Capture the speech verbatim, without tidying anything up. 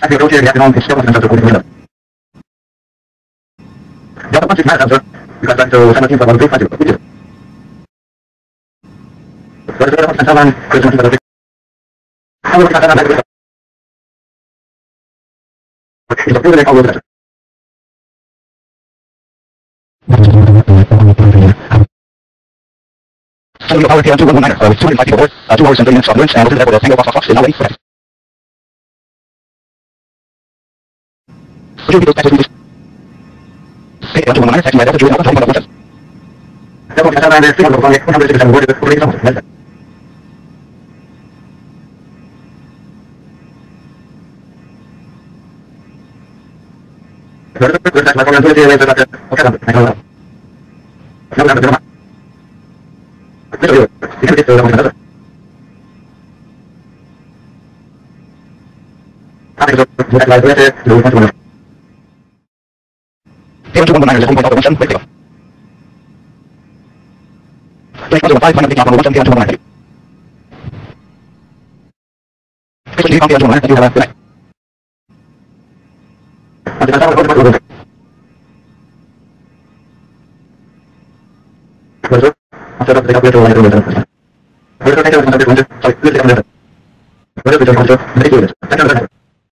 Hacia Roche y Atenón, estamos en nuestro comunidad. Ya no más nada, because tanto sama tiempo cuando fácil. Por eso nos pensaban que es un tipo de algo que nada más. Y lo que le hago es So you power down to one niner, uh, with two hundred fifty volt, uh, two hours and thirty minutes of lunch, and we'll do that with a single box of fox, and now wait for that. Would you be those patches Hey, down to one niner, taxi my delta, Julian Alpha, twenty-one of one cents. Double cash out and there's three hundred one hundred sixty-seven word, for eight something, that's it. Good, good, good, that's my program, good, good, good, good, okay, I know that. No, no, no, no. This is it. You can get to the one another. I think so. You have to like it. You want to know. Here, two one nine is one point zero one seven. Wait, go. Place one zero five. Find the top of one seven. Two one nine. Place one zero five. You have a good night. And the top of the one. Good, sir. After that, they have to like it. Where is the next one? Sorry, please take a minute. Where is the next one? Thank you.